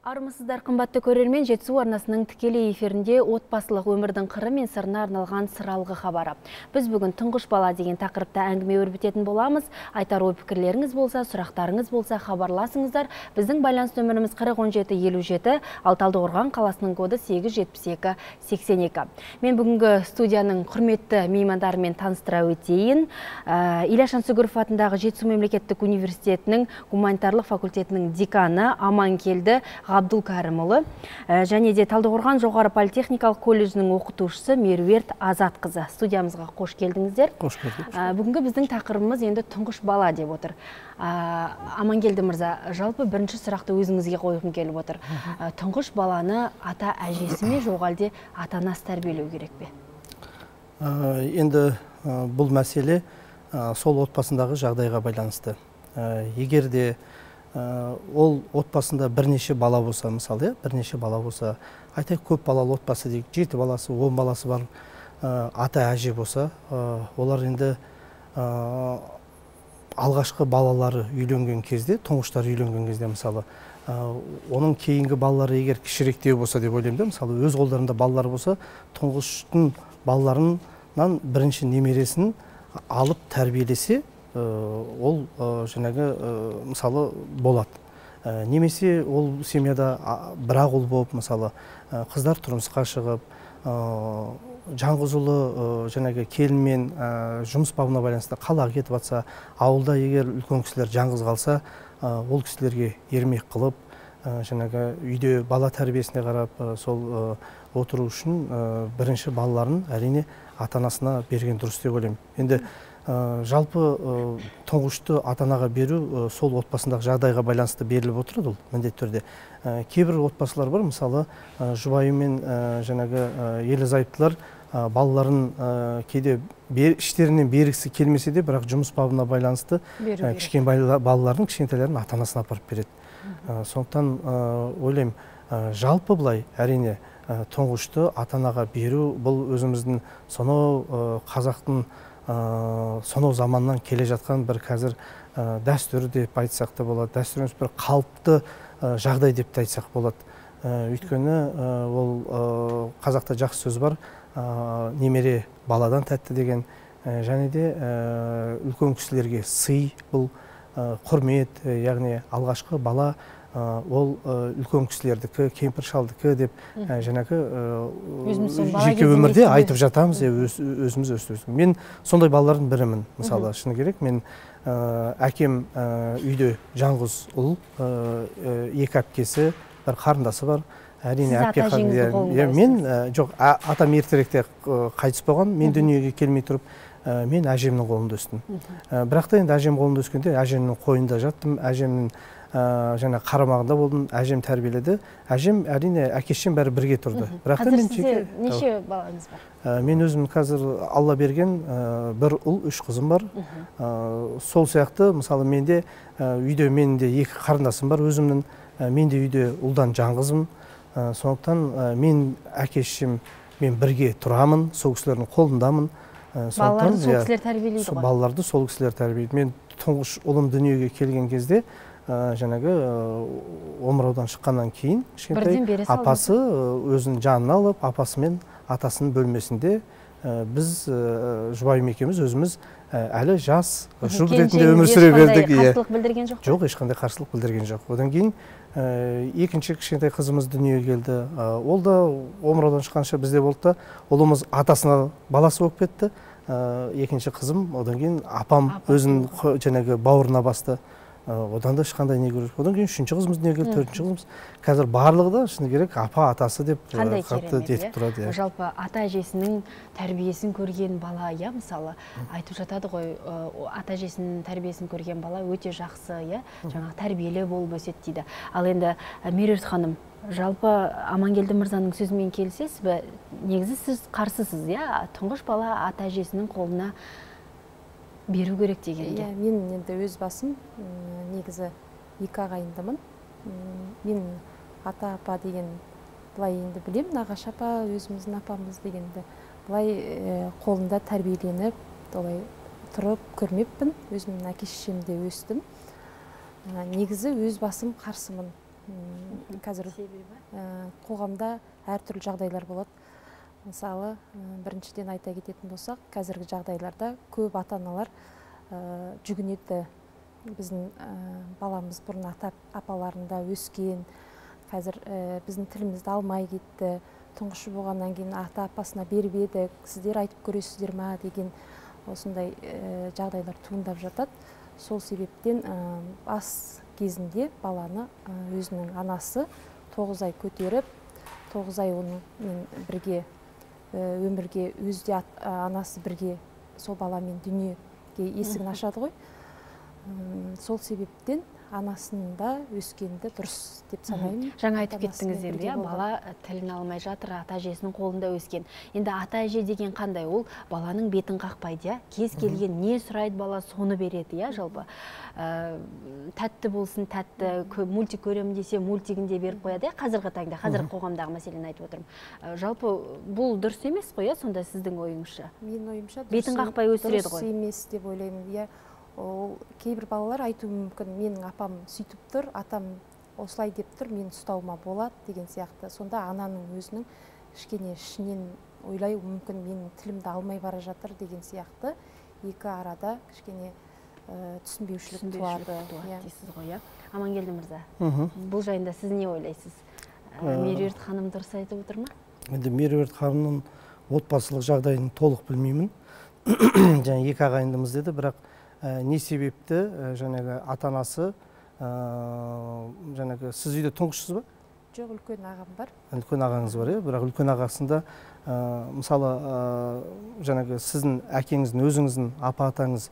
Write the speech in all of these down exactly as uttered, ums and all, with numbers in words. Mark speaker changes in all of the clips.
Speaker 1: Армысыздар, қымбатты көрермен, Жетісу арнасының тікелей эфирінде отбасылық өмірдің қыры мен сырына арналған сыралғы хабары. Біз бүгін тұңғыш бала деген тақырыпта әңгіме өрбітетін боламыз. Айтар ой пікірлеріңіз болса, сұрақтарыңыз болса, хабарласыңыздар. Біздің байланыс нөміріміз қырық он жеті елу жеті, ал Талдықорған қаласының коды сегіз жетпіс екі сексен екі. Мен бүгінгі студияның құрметті меймандарымен таныстыра өтейін. Ильяс Жансүгіров атындағы Жетісу мемлекеттік университетінің гуманитарлық факультетінің деканы Аманкелді Ғабдулкәрімұлы және де Талдықорған жоғары политехникалық колледжінің оқытушысы Меруерт Азатқызы. Студиямызға қош келдіңіздер.
Speaker 2: Қош келдік.
Speaker 1: Бүгінгі біздің тақырыбымыз енді тұңғыш бала деп отыр. Аманкелді мырза, жалпы бірінші сұрақты өзіңізге қойғым келіп отыр. Тұңғыш баланы ата әжесі ме, жоқ әлде ата анасы тәрбиелеу керек пе?
Speaker 2: Енді бұл мәселе сол отбасындағы жағдайға байланысты. Егер де ол отбасында бірнеше бала болса, мысалы, бірнеше бала болса, айтайық көп балалы отбасы дейік, жеті баласы, он баласы бар ата әже болса, олар енді алғашқы балалары үйленген кезде, тұңғыштар үйленген кезде, мысалы, оның кейінгі балалары егер кішіректеу болса деп ойлаймын, мысалы, өз қолдарында балалары болса, тұңғыштың балаларынан бірінші немересін алып тәрбиелесе, ол жаңағы мысалы болады. Немесе ол семьяда бірақ ұл болып, мысалы, қыздар тұрмысқа шығып, жалғыз ұлы жаңағы келінмен жұмыс бабына байланысты қалаға кетіп жатса, ауылда егер үлкен кісілер жалғыз қалса, ол кісілерге ермек қылып, жаңағы үйде бала тәрбиесіне қарап, сол отыру үшін бірінші балаларын әрине ата-анасына берген дұрыс деп ойлаймын. Енді жалпы тұңғышты ата-анаға беру сол отбасындағы жағдайға байланысты беріліп отырады, ол міндетті түрде. Кейбір отбасылар бар, мысалы, жұбайы мен жаңағы ерлі-зайыптылар балаларын кейде іштерінен бергісі келмесе де, бірақ жұмыс бабына байланысты кішкене балалардың кішкентайларын ата-анасына апарып береді. Сондықтан ойлаймын, жалпы былай әрине тұңғышты ата-анаға беру бұл өзіміздің сонау қазақтың сонау заманнан келе жатқан бір қазір дәстүр деп айтсақ та болады, дәстүр емес бір қалыпты жағдай деп айтсақ болады. Өйткені ол қазақта жақсы сөз бар, немере баладан тәтті деген, және де үлкен кісілерге сый, бұл құрмет, яғни алғашқы бала ол үлкен кісілердікі, кемпір шалдікі деп жаңағы жеке өмірде айтып жатамыз, өзіміз өстіміз. Мен сондай балалардың бірімін, мысалы, шыны керек. Мен әкем үйде жалғыз ұл, екі әпкесі, бір қарындасы бар.
Speaker 1: Сіз ата әжеңізді қолында өстіңіз?
Speaker 2: Мен, жоқ, атам ертеректе қайтыс болған, мен дүниеге келмей тұрып, мен әжемнің қолында өстім. Бірақ та енді әжем қолында өскенде әжемнің қойнында жаттым, әжемнің жаңа қарамағында болдым, әжем тәрбиеледі. Әжем әрине әкешем бәрі бірге тұрды.
Speaker 1: Қазір сізде неше балаңыз бар?
Speaker 2: Мен өзім қазір Алла берген бір ұл, үш қызым бар. Сол сияқты, мысалы, менде үйде менде екі қарындасым бар өзімнің, менде үйде ұлдан жаңғызым. Сондықтан мен әкешем, мен бірге тұрамын, сол кісілердің қолындамын.
Speaker 1: Балаларды сол кісілер тәрбиелейді ғой?
Speaker 2: Балаларды сол кісілер тәрбиелейді. Мен тұңғыш ұлым дүниеге келген кезде, жаңағы омыраудан шыққаннан кейін апасы өзінің жанына алып, апасы мен атасының бөлмесінде біз жұбайым екеуміз өзіміз әлі жас жұп ретінде өмір сүре бердік.
Speaker 1: Қарсылық білдірген жоқ?
Speaker 2: Жоқ, ешқандай қарсылық білдірген жоқ. Одан кейін екінші кішкентай қызымыз дүниеге келді. Ол да омыраудан шыққанша бізде болды да, ұлымыз атасына баласы болып кетті. Екінші қызым, одан кейін апам өзін жаңағы бауырына басты. Одан да ешқандай не көріп. Одан кейін үшінші қызымыз не келді, төртінші қызымыз. Қазір барлығы да шыны керек апа атасы деп қатты детіп тұрады.
Speaker 1: Жалпы ата әжесінің тәрбиесін көрген бала, я мысалы, айтып жатады ғой, ата әжесінің тәрбиесін көрген бала өте жақсы, я, жаңағы тәрбиелі болып өседі дейді. Ал енді Меруерт ханым, жалпы Аманкелді мырзаның сөзімен келісесіз бе? Негізі сіз қарсысыз, я, тұңғыш бала ата әжесінің қолына беру керек дегенде.
Speaker 3: Мен енді өз басым негізі екі ағайындымын. Мен ата апа деген былай енді білем, нағашы апа өзіміздің апамыз дегенді былай қолында тәрбиеленіп, олай тұрып көрмеппін. Өзімнің әке-шешемде өстім. Негізі өз басым қарсымын. қазір қоғамда әртүрлі жағдайлар болады. Мысалы, біріншіден айта кететін болсақ, қазіргі жағдайларда көп ата-аналар жүгінеді. Біздің баламыз бұрын ата-апаларында өскен, қазір біздің тілімізді алмай кетті, тұңғышы болғаннан кейін ата-апасына беріп еді, сіздер айтып көресіздер ма деген осындай жағдайлар туындап жатады. Сол себептен ас кезінде баланы өзінің анасы тоғыз ай көтеріп, тоғыз ай онымен бірге өмірге, өзде анасы бірге сол баламен дүниеге есігін ашады ғой. Сол себептен анасында өскенді дұрыс деп санаймын.
Speaker 1: Жаңа айтып кеттіңіздер, бала тілін алмай жатыр, ата-әжесінің қолында өскен. Енді ата-әже деген қандай? Ол баланың бетін қақпайды, кез келген не сұрайды бала, соны береді, жалпы. Тәтті болсын, тәтті, мультик көремін десе, мультигінде беріп қояды, қазіргі таңда, қазіргі қоғамдағы мәселені айтып отырмын. Жалпы бұл дұрыс емес қой, сонда сіздің ойыңызша?
Speaker 3: Менің ойымша
Speaker 1: бетін қақпай өсіреді ғой.
Speaker 3: Дұрыс емес деп ойлаймын. Ол кейбір балалар айтуы мүмкін, менің апам сөйтіп тұр, атам осылай деп тұр, мен ұстауыма болады деген сияқты. Сонда ананың өзінің кішкене ішінен ойлай мүмкін, менің тілімді алмай бара жатыр деген сияқты. Екі арада кішкене түсінбеушілік туады
Speaker 1: дейсіз ғой. Амангелді мырза, бұл жайында сіз не ойлайсыз? Меруерт ханым дұрыс айтып отыр ма?
Speaker 2: Енді Меруерт ханымның отбасылық жағдайын толық білмеймін. Және екі ағайындымыз деді, бірақ не себепті жаңағы ата-анасы, жаңағы сіз үйде тұңғышсыз ба?
Speaker 3: Жоқ, үлкен ағам бар.
Speaker 2: Үлкен ағаңыз бар, бірақ үлкен ағасында мысалы жаңағы сіздің әкеңіздің, өзіңіздің апа-атаңыз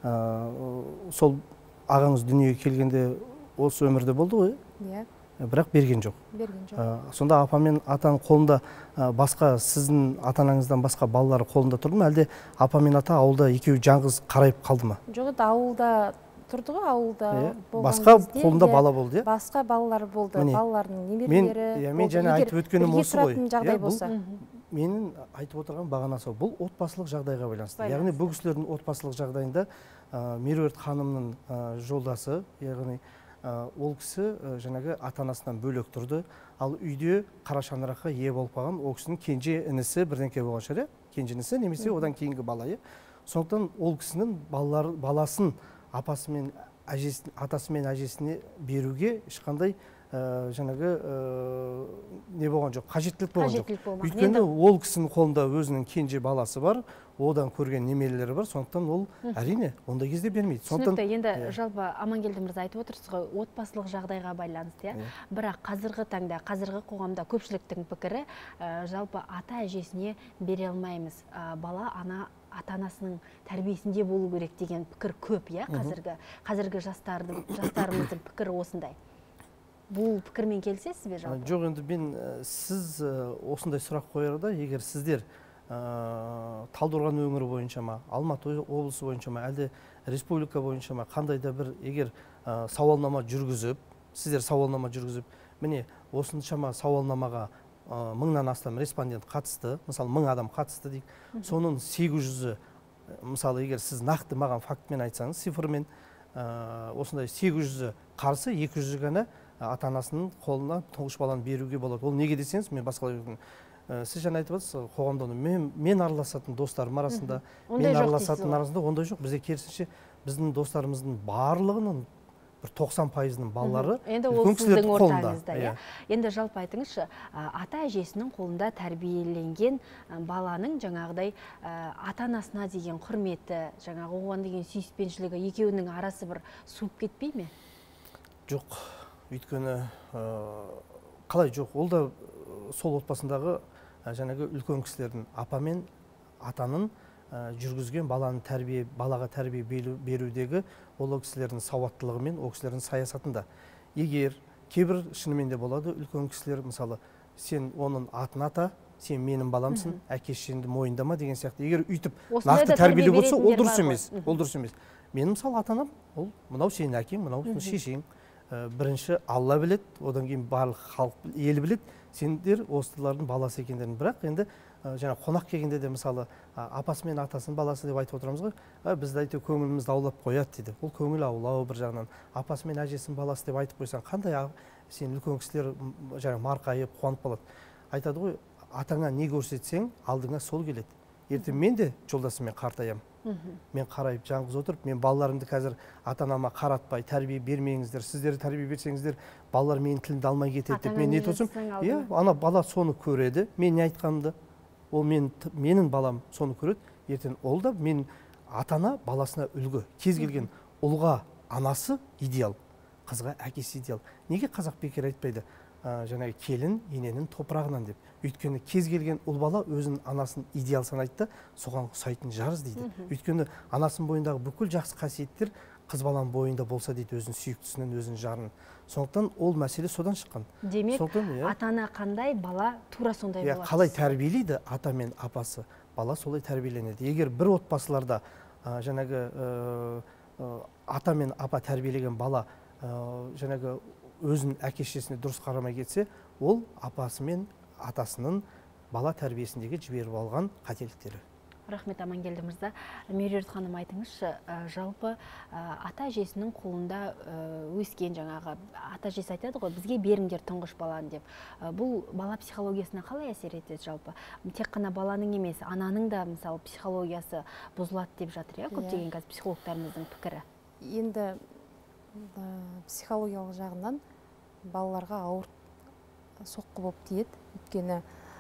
Speaker 2: сол ағаңыз дүниеге келгенде осы өмірде болды ғой?
Speaker 3: Иә.
Speaker 2: Бірақ берген жоқ.
Speaker 3: Берген жоқ.
Speaker 2: Сонда апа мен атаның қолында басқа, сіздің ата-анаңыздан басқа балалары қолында тұрды ма, әлде апа мен ата ауылда екеуі жалғыз қарайып қалды ма?
Speaker 3: Жоқ, ауылда тұрды ғой, ауылда болған
Speaker 2: басқа қолында бала болды, иә?
Speaker 3: Басқа балалар болды, балалардың немерелері.
Speaker 2: Мен жаңа айтып өткенім осы ғой.
Speaker 3: Жағдай болса.
Speaker 2: Менің айтып отырған бағанасы бұл отбасылық жағдайға байланысты. Яғни бұл кісілердің отбасылық жағдайында Меруерт ханымның жолдасы, яғни ол кісі жаңағы ата-анасынан бөлек тұрды, ал үйде қара шаңыраққа ие болып қалған ол кісінің кенже інісі бірдеңке болған шығар, кенже інісі немесе одан кейінгі бала. Сондықтан ол кісінің баласын апасы мен әжесіне, атасы мен әжесіне беруге ешқандай жаңағы не болған жоқ, қажеттілік болған жоқ. Өйткені ол кісінің қолында өзінің кенже баласы бар, одан көрген немерелері бар, сондықтан ол әрине ондай кезде бермейді.
Speaker 1: Түсінікті, енді жалпы Амангелді мырза айтып отырсыз ғой, отбасылық жағдайға байланысты, бірақ қазіргі таңда, қазіргі қоғамда көпшіліктің пікірі жалпы ата-әжесіне бере алмаймыз, бала ана ата-анасының тәрбиесінде болу керек деген пікір көп, қазіргі қазіргі жастарымыздың пікірі осындай. Бұл пікірмен келісесіз бе жалпы?
Speaker 2: Жоқ, енді мен сіз осындай сұрақ қоярда, егер сіздер Талдықорған өңірі бойынша ма, Алматы облысы бойынша ма, әлде республика бойынша ма, қандай да бір егер сауалнама жүргізіп, сіздер сауалнама жүргізіп, міне осыншама сауалнамаға мыңнан астам респондент қатысты, мысалы мың адам қатысты дейік, соның сегіз жүзі, мысалы егер сіз нақты маған фактмен айтсаңыз, цифрмен осындай сегіз жүзі қарсы, екі жүзі ғана ата-анасының қолына тұңғыш баланы беруге болады. Ол неге десеңіз, мен басқалай өтін. Сіз жаңа айтып отырсыз, қоғамда мен араласатын достарым арасында, мен араласатын арасында ондай жоқ. Бізде керісінше біздің достарымыздың барлығының бір тоқсан пайызының балалары
Speaker 1: үлкен кісілердің қолында. Енді жалпы айтыңызшы, ата-әжесінің қолында тәрбиеленген баланың жаңағыдай ата-анасына деген құрметі, жаңағы оған деген сүйіспеншілігі екеуінің арасы бір суып кетпей ме?
Speaker 2: Жоқ. Өйткені қалай жоқ, ол да сол отбасындағы жаңағы үлкен кісілердің апа мен атаның жүргізген баланы тәрбие, балаға тәрбие берудегі ол кісілердің сауаттылығымен, ол кісілердің саясатында. Егер кейбір шынымен де болады, үлкен кісілер, мысалы, сен оның атын ата, сен менің баламсың, әке-шешеңді мойындама деген сияқты. Егер үйтіп нақты тәрбиелі болса, ол дұрыс емес. Ол дұрыс емес. Менің мысалы ата-анам, ол мынау сенің әкең, мынау шешең. бірінші Алла білет, одан кейін барлық халық ел білет, сендер осылардың баласы екендерін. Бірақ енді жаңа қонақ келгенде де мысалы апасы мен атасының баласы деп айтып отырамыз ғой. Бізді әйтеу көңілімізді аулап қояды дейді. Ол көңіл аулау бір жағынан. Апасы мен әжесінің баласы деп айтып қойсаң, қандай сен үлкен кісілер жаңа марқайып қуанып қалады. Айтады ғой, атаңа не көрсетсең, алдыңа сол келеді. Ертең мен де жолдасыммен қартаям. Мен қарайып жаңғыз отырып, мен балаларымды қазір ата-анама қаратпай, тәрбие бермеңіздер, сіздер тәрбие берсеңіздер, балалар менің тілімді алмай кетеді деп мен не тұрсам, иә, ана бала соны көреді, мен не айтқанымды, ол мен, менің балам соны көреді, ертең ол да мен ата-ана баласына үлгі. Кез келген ұлға анасы идеал, қызға әкесі идеал. Неге қазақ бекер айтпайды? Жаңағы келін ененің топырағынан деп. Өйткені кез келген ұл бала өзінің анасын идеал санайды, соған ұқсайтын жар іздейді. Өйткені анасының бойындағы бүкіл жақсы қасиеттер қыз баланың бойында болса дейді, өзінің сүйіктісінің, өзінің жарының. Сондықтан ол мәселе содан шыққан.
Speaker 1: Демек, ата-ана қандай, бала тура сондай болады.
Speaker 2: Қалай тәрбиелейді ата мен апасы, бала солай тәрбиеленеді. Егер бір отбасыларда жаңағы ата мен апа тәрбиелеген бала жаңағы өзінің әке-шешесіне дұрыс қарамай кетсе, ол апасы мен атасының бала тәрбиесіндегі жіберіп алған қателіктері.
Speaker 1: Рахмет, Амангелді мырза. Меруерт ханым, айтыңызшы, жалпы ата-әжесінің қолында өскен жаңағы ата-әжесі айтады ғой, бізге беріңдер тұңғыш баланы деп. Бұл бала психологиясына қалай әсер етеді жалпы? Тек қана баланың емес, ананың да мысалы психологиясы бұзылады деп жатыр, иә, көптеген қазір психологтарымыздың пікірі.
Speaker 3: Енді психологиялық жағынан балаларға ауыр соққы болып тиеді. Өйткені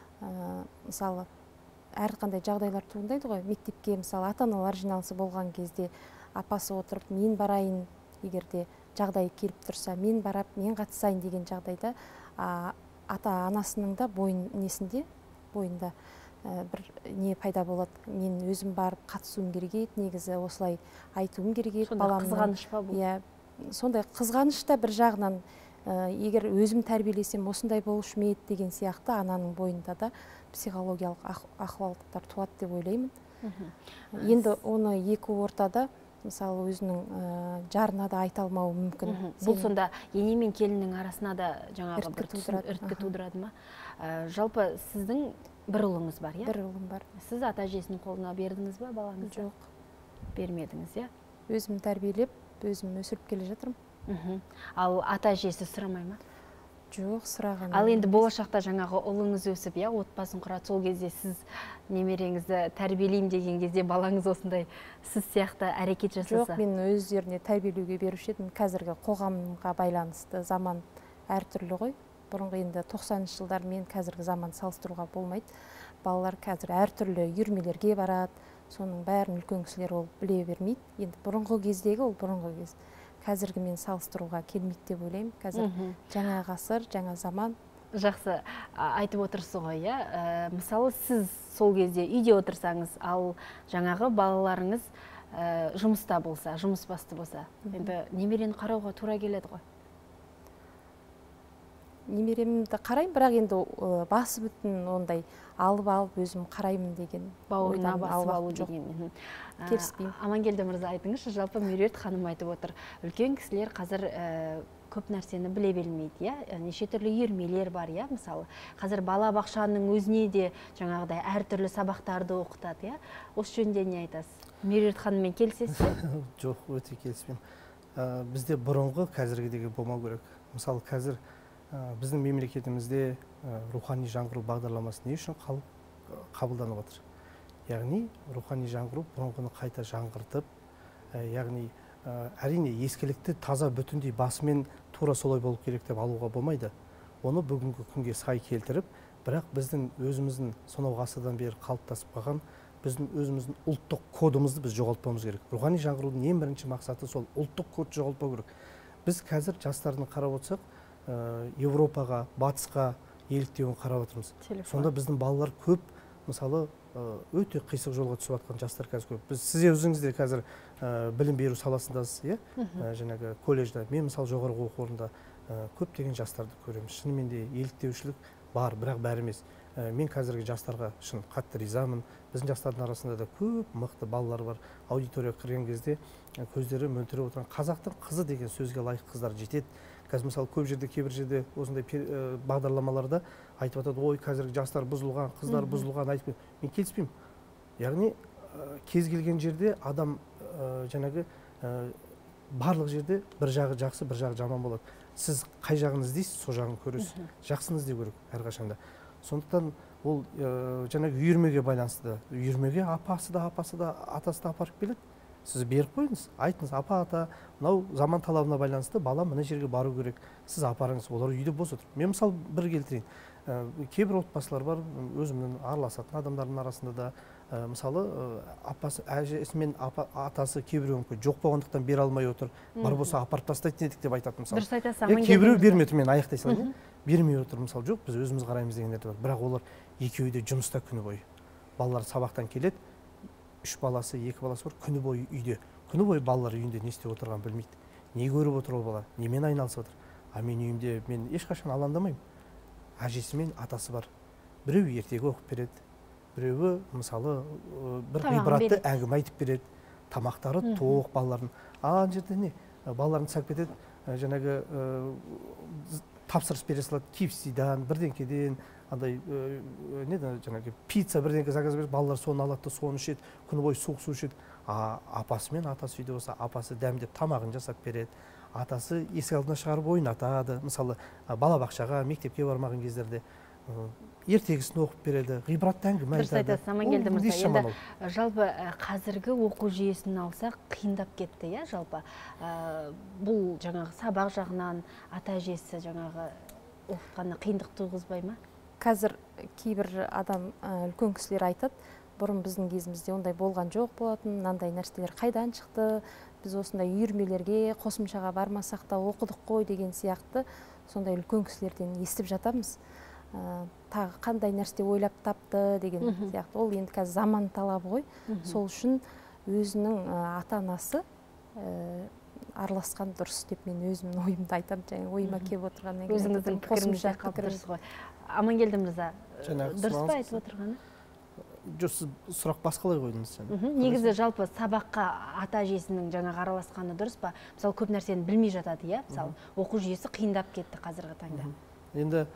Speaker 3: мысалы әрқандай жағдайлар туындайды ғой. Мектепке мысалы ата-аналар жиналысы болған кезде апасы отырып, мен барайын, егерде жағдай келіп тұрса, мен барап, мен қатысайын деген жағдайда ата-анасының да бойын несінде, бойында бір не пайда болады. Мен өзім барып қатысуым керек еді, негізі осылай айтуым керек еді.
Speaker 1: Сонда қызғаныш па бұл?
Speaker 3: Иә, сондай қызғаныш та бір жағынан, егер өзім тәрбиелесем осындай болушы ма еді деген сияқты ананың бойында да психологиялық ахуалдықтар туады деп ойлаймын. Енді оны екі ортада мысалы өзінің жарына да айта алмауы мүмкін.
Speaker 1: Бұл сонда ене мен келіннің арасына да жаңағы бір іріткі тудырады ма? Жалпы сіздің бір ұлыңыз бар, иә?
Speaker 3: Бір ұлым бар.
Speaker 1: Сіз ата-әжесінің қолына бердіңіз ба балаңызды?
Speaker 3: Жоқ.
Speaker 1: Бермедіңіз, иә?
Speaker 3: Өзім тәрбиелеп, өзім өсіріп келе жатырмын.
Speaker 1: Ал ата-әжесі сұрамай ма?
Speaker 3: Жоқ, сұраған.
Speaker 1: Ал енді болашақта жаңағы ұлыңыз өсіп, иә, отбасын құрады, сол кезде сіз немереңізді тәрбиелеймін деген кезде балаңыз осындай сіз сияқты әрекет жасаса?
Speaker 3: Жоқ, мен өздеріне тәрбиелеуге беруші едім. Қазіргі қоғамға байланысты заман әртүрлі ғой. Бұрынғы енді тоқсаныншы жылдар мен қазіргі заман салыстыруға болмайды. Балалар қазір әртүрлі үйірмелерге барады. Соның бәрін үлкен кісілер ол біле бермейді. Енді бұрынғы кездегі ол бұрынғы кез. Қазіргі мен салыстыруға келмейді деп ойлаймын. Қазір жаңа ғасыр, жаңа заман.
Speaker 1: Жақсы, айтып отырсыз ғой, иә. Мысалы, сіз сол кезде үйде отырсаңыз, ал жаңағы балаларыңыз жұмыста болса, жұмыс басты болса, енді немерені қарауға тура келеді ғой.
Speaker 3: Немеремді қараймын, бірақ енді басы бүтін ондай алып алып өзім қараймын деген
Speaker 1: бауырына басып алу деген.
Speaker 3: Келіспеймін.
Speaker 1: Амангелді мырза, айтыңызшы, жалпы Меруерт ханым айтып отыр. Үлкен кісілер қазір көп нәрсені біле бермейді, иә? Неше түрлі үйірмелер бар, иә? Мысалы, қазір бала бақшаның өзіне де жаңағыдай әртүрлі сабақтарды оқытады, иә? Осы жөнінде не айтасыз? Меруерт ханыммен келісесіз бе?
Speaker 2: Жоқ, өте келіспеймін. Бізде бұрынғы қазіргідегі болмау керек. Мысалы, қазір біздің мемлекетімізде рухани жаңғыру бағдарламасы не үшін қабылданып отыр? Яғни рухани жаңғыру бұрынғыны қайта жаңғыртып, яғни әрине ескілікті таза бүтіндей басымен тура солай болып керек деп алуға болмайды. Оны бүгінгі күнге сай келтіріп, бірақ біздің өзіміздің сонау ғасырдан бері қалыптасып қалған біздің өзіміздің ұлттық кодымызды біз жоғалтпауымыз керек. Рухани жаңғырудың ең бірінші мақсаты сол ұлттық кодты жоғалтпау керек. Біз қазір жастардың қарап отырсақ, Европаға, батысқа еліктеуін қарап отырмыз. Сонда біздің балалар көп, мысалы, өте қисық жолға түсіп жатқан жастар қазір көп. Біз сіз өзіңіз де қазір білім беру саласындасыз, иә? Жаңағы колледжда, мен мысалы жоғарғы оқу орнында көптеген жастарды көреміз. Шынымен де еліктеушілік бар, бірақ бәрі емес. Мен қазіргі жастарға шын қатты ризамын. Біздің жастардың арасында да көп мықты балалар бар. Аудитория кірген кезде көздері мөлтіреп отырған қазақтың қызы деген сөзге лайық қыздар жетеді. қазір мысалы көп жерде, кейбір жерде осындай бағдарламаларда айтып жатады, ой, қазіргі жастар бұзылған, қыздар бұзылған айтып. Мен келіспеймін. Яғни кез келген жерде адам жаңағы барлық жерде бір жағы жақсы, бір жағы жаман болады. Сіз қай жағын іздейсіз, сол жағын көресіз. Жақсыны іздеу керек әрқашанда. Сондықтан ол жаңағы үйірмеге байланысты. Үйірмеге апасы да, апасы да, атасы да апарып келеді. Сіз беріп қойыңыз, айтыңыз, апа, ата, мынау заман талабына байланысты бала мына жерге бару керек. Сіз апарыңыз, олар үйде бос отыр. Мен мысалы бір келтірейін. Кейбір отбасылар бар, өзімнің араласатын адамдардың арасында да, мысалы, апасы, әжесі мен атасы кейбір өңкі жоқ болғандықтан бере алмай отыр. Бар болса апарып тастайтын едік деп айтады мысалы.
Speaker 1: Дұрыс айтасыз, аман
Speaker 2: кейбіреу бермей отыр, мен аяқтай салайын. Бермей отыр, мысалы, жоқ, біз өзіміз қараймыз дегендер бар. Бірақ олар екеуі де жұмыста күні бойы. Балалар сабақтан келеді, үш баласы, екі баласы бар, күні бойы үйде. Күні бойы балалар үйінде не істеп отырған білмейді. Не көріп отыр ол бала, немен айналысып отыр. А мен үйімде мен ешқашан алаңдамаймын. Әжесі мен атасы бар. Біреу ертегі оқып береді. Біреуі мысалы бір ғибратты әңгіме айтып береді. Тамақтары тоқ балалардың. Ана жерде не? Балаларын сәліп кетеді. Жаңағы тапсырыс бере салады, кипсидан, бірдеңкеден, андай не де жаңағы пицца бірдеңке заказ береді, балалар соны алады, соны ішеді, күні бойы суық су ішеді. А апасы мен атасы үйде болса, апасы дәмдеп тамағын жасап береді. Атасы есік алдына шығарып ойнатады. Мысалы, балабақшаға, мектепке бармаған кездерде ертегісін оқып береді, ғибратты әңгіме айтады.
Speaker 1: Дұрыс айтасыз, Амангелді мырза. Енді жалпы қазіргі оқу жүйесін алсақ қиындап кетті, иә, жалпы. Бұл жаңағы сабақ жағынан ата-әжесі жаңағы оқытқанда қиындық туғызбай ма?
Speaker 3: Қазір кейбір адам, үлкен кісілер айтады, бұрын біздің кезімізде ондай болған жоқ болатын, мынандай нәрселер қайдан шықты, біз осындай үйірмелерге қосымшаға бармасақ та оқыдық қой деген сияқты сондай үлкен кісілерден естіп жатамыз. Тағы қандай нәрсе ойлап тапты деген сияқты. Ол енді қазір заман талабы ғой. Сол үшін өзінің ата-анасы араласқан дұрыс деп мен өзімнің ойымды айтамын. Және ойыма келіп отырғаннан кейін
Speaker 1: өзіңіздің пікіріңізді қалдырдыңыз ғой. Амангелді мырза, дұрыс па айтып отырғаны?
Speaker 2: Жоқ, сіз сұрақ басқалай қойдыңыз.
Speaker 1: Негізі жалпы сабаққа ата-әжесінің жаңағы араласқаны дұрыс па? Мысалы, көп нәрсені білмей жатады, иә? Мысалы, оқу жүйесі қиындап кетті қазіргі таңда.
Speaker 2: Енді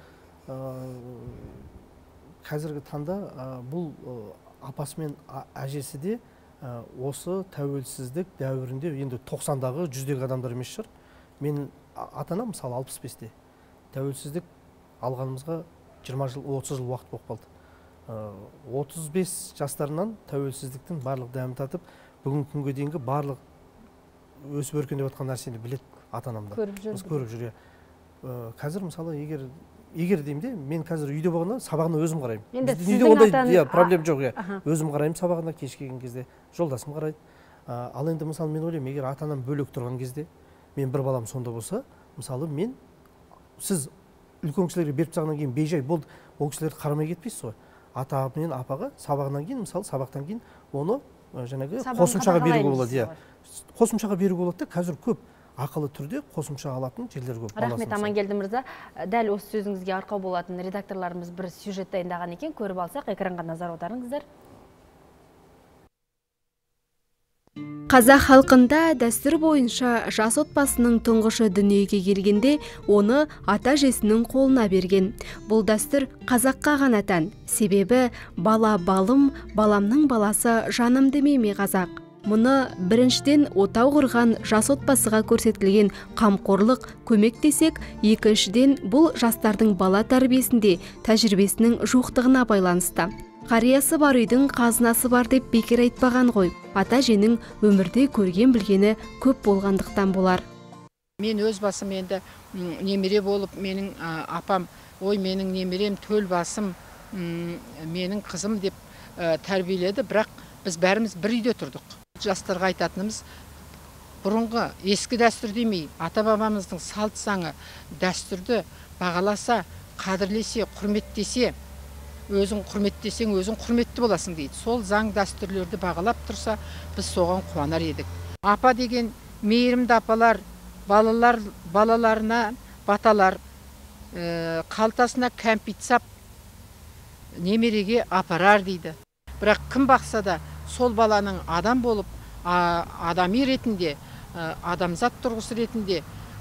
Speaker 2: қазіргі таңда бұл апасы мен әжесі де осы тәуелсіздік дәуірінде, енді тоқсандағы жүздегі адамдар емес шығар. Мен ата-анам мысалы алпыс бесте. Тәуелсіздік алғанымызға жиырма жыл, отыз жыл уақыт болып қалды. отыз бес жастарынан тәуелсіздіктің барлық дәмін татып, бүгінгі күнге дейінгі барлық өсіп өркендеп жатқан нәрсені біледі ата-анамда. Көріп жүр. Қазір мысалы егер егер деймін де, мен қазір үйде болғанда сабағына өзім қараймын.
Speaker 1: Енді сіздің
Speaker 2: ата-ана проблем жоқ, өзім қараймын сабағына, кеш келген кезде жолдасым қарайды. Ал енді мысалы мен ойлаймын, егер ата-анам бөлек тұрған кезде, мен бір балам сонда болса, мысалы мен сіз үлкен кісілерге беріп тастағаннан кейін бейжай болды, ол кісілерді қарамай кетпейсіз ғой. Ата мен апаға сабағынан кейін, мысалы сабақтан кейін оны жаңағы қосымшаға беруге болады. Қосымшаға беруге болады да, қазір көп ақылы түрде қосымша алатын жерлер көп.
Speaker 1: Рахмет, Амангелді мырза. Дәл осы сөзіңізге арқау болатын редакторларымыз бір сюжет дайындаған екен, көріп алсақ, экранға назар аударыңыздар.
Speaker 4: Қазақ халқында дәстүр бойынша жас отбасының тұңғышы дүниеге келгенде оны ата-әжесінің қолына берген. Бұл дәстүр қазаққа ғана тән. Себебі бала балым, баламның баласы жаным демейме қазақ. Мұны біріншіден отау құрған жас отбасыға көрсетілген қамқорлық, көмек десек, екіншіден бұл жастардың бала тәрбиесінде тәжірибесінің жоқтығына байланысты. Қариясы бар үйдің қазынасы бар деп бекер айтпаған ғой. Ата-әженің өмірде көрген білгені көп болғандықтан болар.
Speaker 5: Мен өз басым енді немере болып, менің апам, ой менің немерем төл басым, менің қызым деп тәрбиеледі, бірақ біз бәріміз бір үйде тұрдық. Жастарға айтатынымыз, бұрынғы ескі дәстүр демей, ата-бабамыздың салт заңы дәстүрді бағаласа, қадірлесе, құрметтесе, өзің құрметтесең, өзің құрметті боласың дейді. Сол заң дәстүрлерді бағалап тұрса, біз соған қуанар едік. Апа деген мейірімді апалар, балалар, балаларына баталар, қалтасына кәмпит сап, немереге апарар дейді. Бірақ кім бақса да, сол баланың адам болып, адами ретінде, адамзат тұрғысы ретінде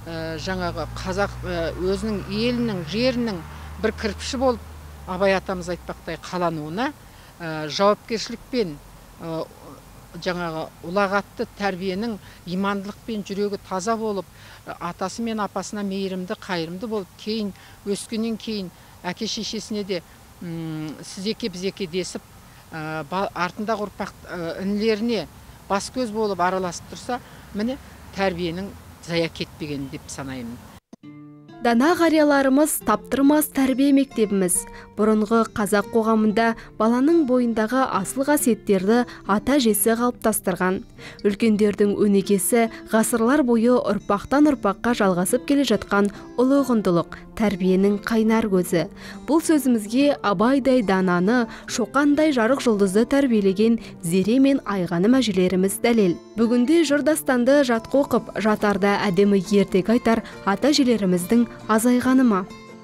Speaker 5: жаңағы қазақ өзінің елінің, жерінің бір кірпіші болып, Абай атамыз айтпақтай қалануына жауапкершілікпен, жаңағы ұлағатты тәрбиенің имандылықпен жүрегі таза болып, атасы мен апасына мейірімді, қайырымды болып, кейін өскеннен кейін әке шешесіне де сіз еке біз еке десіп, артындағы ұрпақ інілеріне бас көз болып араласып тұрса, міне тәрбиенің зая кетпеген деп санаймын.
Speaker 4: Дана қарияларымыз таптырмас тәрбие мектебіміз. Бұрынғы қазақ қоғамында баланың бойындағы асыл қасиеттерді ата-әжесі қалыптастырған. Үлкендердің өнегесі ғасырлар бойы ұрпақтан ұрпаққа жалғасып келе жатқан ұлы құндылық, тәрбиенің қайнар көзі. Бұл сөзімізге Абайдай дананы, Шоқандай жарық жұлдызды тәрбиелеген Зере мен Айғаным әжелеріміз дәлел. Бүгінде жырдастанды жатқа оқып, жатарда әдемі ертек айтар ата-әжелеріміздің азайғаны ма?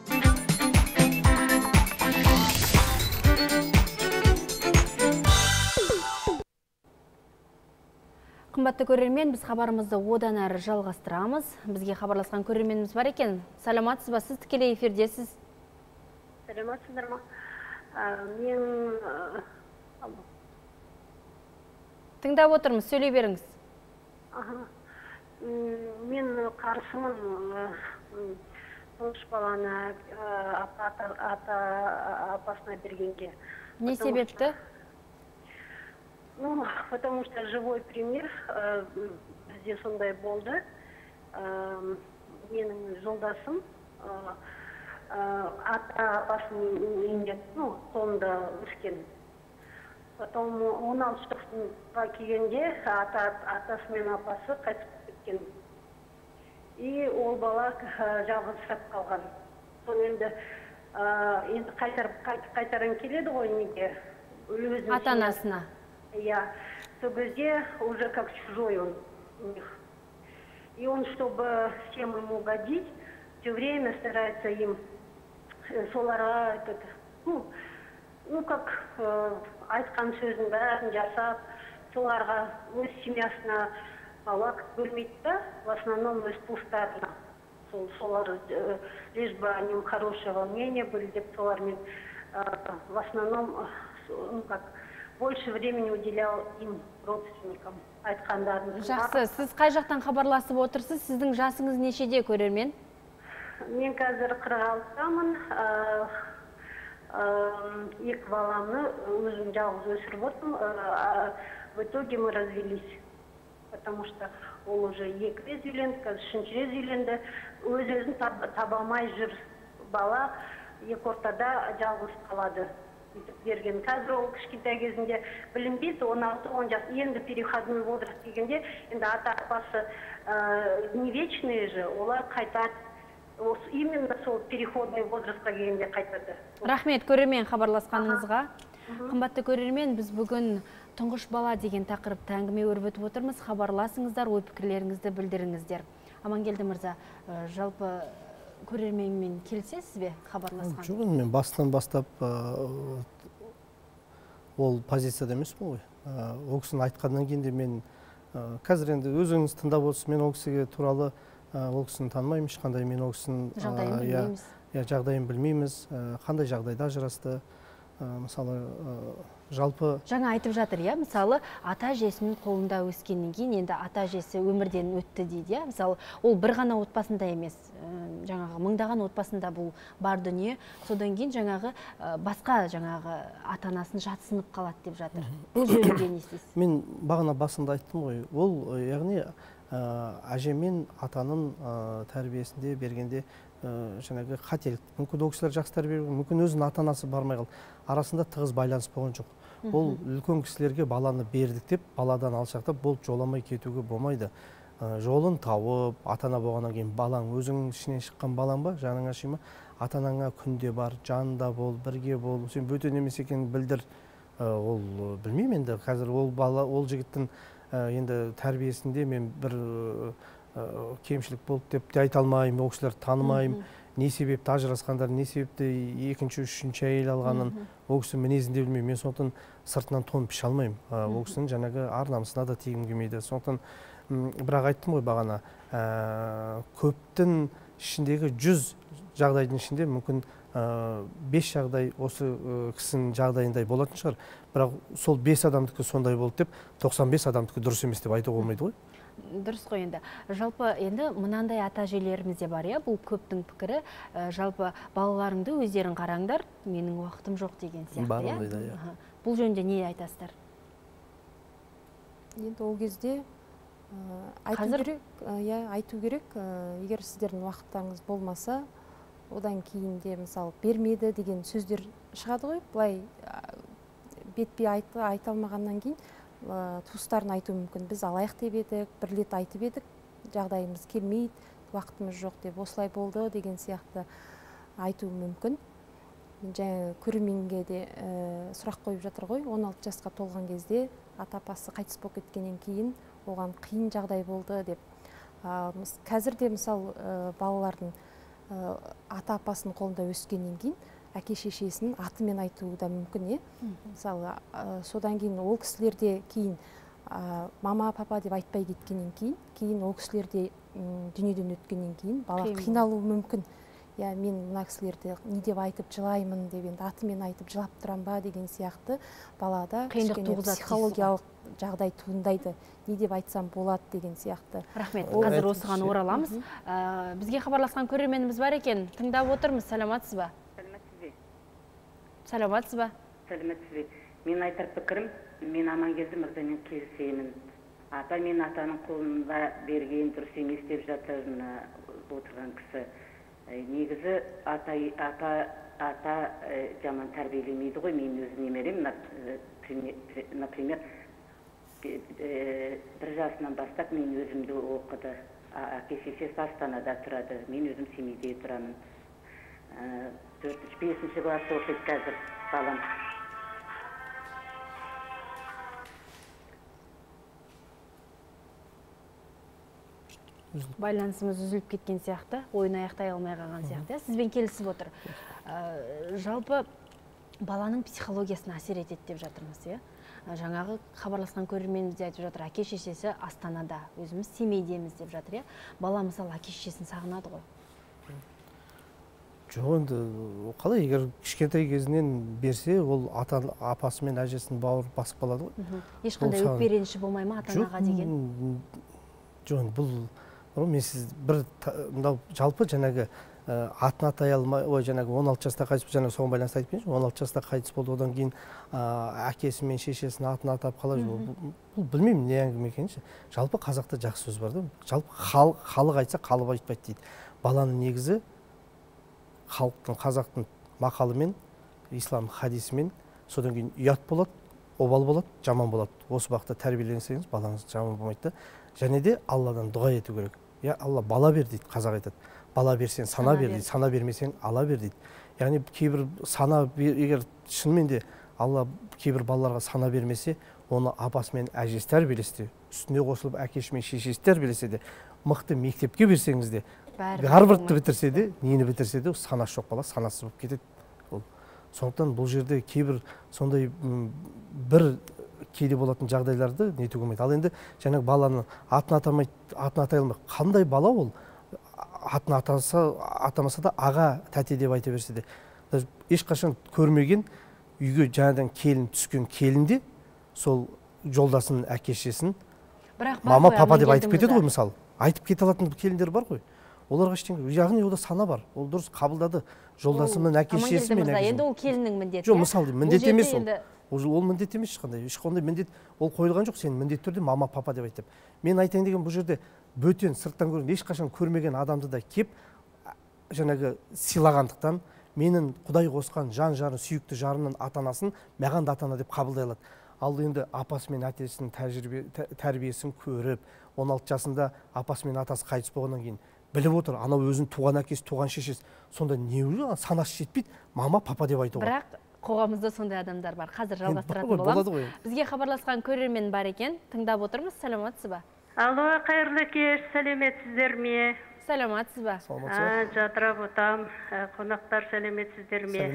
Speaker 1: Қымбатты көрермен, біз хабарымызды одан әрі жалғастырамыз. Бізге хабарласқан көрерменіміз бар екен. Саламатсыз ба, сіз тікелей эфирдесіз?
Speaker 6: Саламатсыздар ма? Мен
Speaker 1: тыңдап отырмыз, сөйлей беріңіз.
Speaker 6: Мен қарсымын тұңғыш баланы ата-апасына бергенге.
Speaker 1: Не себепті?
Speaker 6: Ну, потому что живой пример бізде сондай болды. Менің жолдасым ата-апасының үйінде, ну, сонда өскен. Потом он алты жасқа келгенде атасы мен апасы қайтып кеткен. И ол бала жалғыз қалған. Соны енді қайтарың келеді ғой неге?
Speaker 1: Ата-анасына.
Speaker 6: Я, то где уже как чужой он у них. И он, чтобы всем ему угодить, все время старается им соларға, этот, ну, ну как айтқан сөзін бәрін жасап, соларға өз семьясына уақыт бөлмейді да, в основном өз туыстарына. Солар, лишь бы о нем хорошего мнения были, деп солармен в основном, ну как, больше времени уделял им, родственникам, айтқандарын.
Speaker 1: Жақсы, сіз қай жақтан хабарласып отырсыз? Сіздің жасыңыз нешеде, көрермен?
Speaker 6: Мен қазір қырық алтыдамын. Екі баламны өзім жалғыз өсіріп отырмын. В итоге мы развелись, потому что ол уже екі рет үйленді, қазір үшінші рет үйленді. Өз-өзін таба алмай жүр бала, екі ортада жалғыз қалады. Берген. Қазір ол кішкентай кезінде білінбейді, он алты он жас, енді переходной возраст дегенде, енді ата-апасы не вечные же, олар қайтады. Именно сол переходный возрастқа келгенде қайтады.
Speaker 1: Рахмет, көрермен, хабарласқаныңызға. Қымбатты көрермен, біз бүгін тұңғыш бала деген тақырыпта әңгіме өрбітіп отырмыз. Хабарласыңыздар, ой пікірлеріңізді білдіріңіздер. Амангелді мырза, жалпы көрерменмен келісесіз бе хабарласқан?
Speaker 2: Жоқ, мен бастан бастап ол позицияда емеспін ғой. Ол кісіні айтқаннан кейін де мен қазір енді өзіңіз тыңдап отырсыз, мен ол кісіге туралы ол кісіні танымаймын, ешқандай мен ол кісінің жағдайын білмейміз, қандай жағдайда ажырасты. Мысалы, жалпы...
Speaker 1: Жаңа айтып жатыр, иә? Мысалы, ата-әжесінің қолында өскеннен кейін, енді ата-әжесі өмірден өтті дейді, иә? Мысалы, ол бір ғана отбасында емес, жаңағы мыңдаған отбасында бұл бар дүние, содан кейін жаңағы басқа жаңағы ата-анасын жатсынып қалады деп жатыр. Бұл жөнінде не істейсіз?
Speaker 2: Мен бағана басында айттым ғой, ол, яғни, әже мен атаның тәрбиесінде бергенде жаңағы қателік. Мүмкін ол кісілер жақсы тәрбие берген, мүмкін өзінің ата-анасы бармай қалды. Арасында тығыз байланыс болған жоқ. Ол үлкен кісілерге баланы бердік деп, баладан алшақтап, болып жоламай кетуге болмайды. Жолын тауып, ата-ана болғаннан кейін балаң, өзіңнің ішінен шыққан балаң ба, жаныңа шыйма, ата-анаңа күнде бар, жанында бол, бірге бол, сен бөтен емес екенін білдір. Ол білмеймін енді, қазір ол бала, ол жігіттің енді тәрбиесінде мен бір кемшілік болды деп те айта алмаймын, ол кісілерді танымаймын, не себепті ажырасқандар, не себепті екінші, үшінші әйел алғанын, ол кісі мінезінде білмеймін, мен сондықтан сыртынан тон піше алмаймын. Ол кісінің жаңағы ар намысына да тигім келмейді. Сондықтан бірақ айттым ғой бағана, көптің ішіндегі жүз жағдайдың ішінде мүмкін бес жағдай осы кісінің жағдайындай болатын шығар. Бірақ сол бес адамдікі сондай болды деп, тоқсан бес адамдікі дұрыс емес деп айтуға болмайды ғой.
Speaker 1: Дұрыс қой енді. Жалпы енді мынандай ата-әжелеріміз де бар, бұл көптің пікірі. Жалпы балаларыңды өздерің қараңдар, менің уақытым жоқ деген сияқты. Бұл жөнінде не айтасыздар?
Speaker 3: Енді ол кезде айту керек, айту керек, егер сіздердің уақыттарыңыз болмаса, одан кейін де мысалы бермеді деген сөздер шығады ғой. Былай бетпе айта алмағаннан кейін туыстарын айту мүмкін. Біз алайық деп едік, бір рет айтып едік, жағдайымыз келмейді, уақытымыз жоқ деп, осылай болды деген сияқты айту мүмкін. Жаңа көрерменге де сұрақ қойып жатыр ғой, он алты жасқа толған кезде ата-апасы қайтыс болып кеткеннен кейін оған қиын жағдай болды деп. Қазір де мысалы балалардың ата-апасының қолында өскеннен кейін әке-шешесінің атымен айтуы да мүмкін. Мысалы, содан кейін ол кісілерде кейін мама, папа деп айтпай кеткеннен кейін, кейін ол кісілерде дүниеден өткеннен кейін бала қиналуы мүмкін. Я мен мына кісілерді не деп айтып жылаймын деп, енді атымен айтып жылап тұрам ба деген сияқты балада психологиялық жағдай туындайды. Не деп айтсам болады деген сияқты.
Speaker 1: Рахмет. Қазір осыған ораламыз. Бізге хабарласқан көрерменіміз бар екен. Тыңдап отырмыз. Сәлеметсіз бе? Сәлеметсіз бе?
Speaker 7: Сәлеметсіз бе? Мен айтар пікірім, мен Амангелді мырзамен келісемін. Ата мен атаның қолында берген дұрыс емес деп жатыр отырған кісі. Негізі ата жаман тәрбиелемейді ғой, мен өзім немерем, например, бір жасынан бастап мен өзімді оқыды. Әке-шешесі Астанада тұрады, мен өзім Семейде тұрамын. төртінші бесінші класста оқиды қазір балам.
Speaker 1: Байланысымыз үзіліп кеткен сияқты, ойын аяқтай алмай қалған сияқты. Сізбен келісіп отыр. Жалпы баланың психологиясына әсер етеді деп жатырмыз. Жаңағы хабарласқан көрерменіміз де айтып жатыр, әке-шешесі Астанада, өзіміз Семейдеміз деп жатыр. Бала мысалы әке-шешесін сағынады ғой.
Speaker 2: Жоқ, енді қалай, егер кішкентай кезінен берсе, ол апасы мен әжесінің бауыр басып қалады ғой.
Speaker 1: Ешқандай өкпе-реніші болмай ма ата-анаға деген?
Speaker 2: Жоқ, бұл мен сіз бір жалпы жаңағы атын атай алмай, ой, жаңағы он алты жаста қайтыс болды, жаңағы соған байланысты айтып кетейінші, он алты жаста қайтыс болды, одан кейін әкесі мен шешесінің атын атап қалай, бұл білмеймін не әңгіме екенін. Жалпы қазақта жақсы сөз бар да, жалпы халық айтса қалып айтпайды дейді. Баланың негізі халықтың, қазақтың мақалымен, ислам хадисімен, содан кейін ұят болады, обал болады, жаман болады. Осы бағытта тәрбиеленсеңіз, балаңыз жаман болмайды. Және де Алладан дұға ету керек. Я Алла бала бер дейді, қазақ айтады. Бала берсең сана бер дейді, сана бермесең ала бер дейді. Яғни кейбір сана, егер шынымен де Алла кейбір балаларға сана бермесе, оны апасы мен әжесі тәрбиелесе, үстіне қосылып әкесі мен шешесі тәрбиелесе де, мықты мектепке берсеңіз де, Гарвардты бітірсе де, нені бітірсе де, санасы жоқ бала, санасыз болып кетеді. Сондықтан бұл жерде кейбір сондай бір кейде болатын жағдайларды нету көмейді. Ал енді жаңағы баланы атын атамай, атын атай алмай, қандай бала ол? Атын атамаса да аға, тәте деп айта берсе де. Ешқашан көрмеген үйге жаңадан келін түскен келінде сол жолдасының әке-шешесін мама, папа деп айтып кетеді ғой, мысалы. Айтып кете алатын келіндер бар ғой. Оларға ештеңе, яғни ода сана бар. Ол дұрыс қабылдады. Жолдасымен әке-шешесі мен әкесі.
Speaker 1: Енді ол келіннің міндеті.
Speaker 2: Жоқ, мысалы, міндет емес ол. Ол міндет емес ешқандай. Ешқандай міндет ол қойылған жоқ, сен міндетті түрде мама, папа деп айтып. Мен айтайын деген бұл жерде бөтен сырттан көрген, ешқашан көрмеген адамды да кеп жаңағы сыйлағандықтан менің Құдай қосқан жан жарын, сүйікті жарының ата-анасын маған да ата-ана деп қабылдай алады. Ал енді апасы мен әкесінің тәрбиесін көріп, он алты жасында апасы мен атасы қайтыс болғаннан кейін біліп отыр, анау өзінің туған әкесі, туған шешесі, сонда не өлі, санасы жетпейді, мама, папа деп айтуға.
Speaker 1: Бірақ қоғамымызда сондай адамдар бар. Қазір жалғастыратын боламыз. Бізге хабарласқан көрермен бар екен, тыңдап отырмыз. Сәлеметсіз бе?
Speaker 6: Алло, қайырлы кеш, сәлеметсіздер ме?
Speaker 1: Сәлеметсіз бе?
Speaker 6: Жадырап отам, қонақтар сәлеметсіздер ме?